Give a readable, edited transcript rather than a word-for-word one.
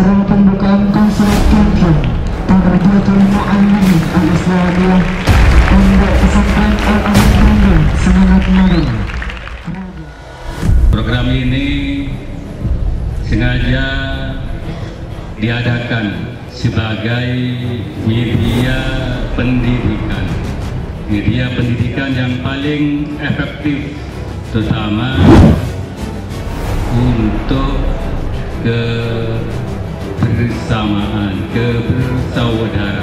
acara pembukaan konser camping Tarbiyatul Mu'allimin Al-Islamiyah Pondok Pesantren Al-Azhar Bandung Semangat Mulia. Program ini sengaja diadakan sebagai media pendidikan yang paling efektif, terutama untuk kebersamaan, kebersaudaraan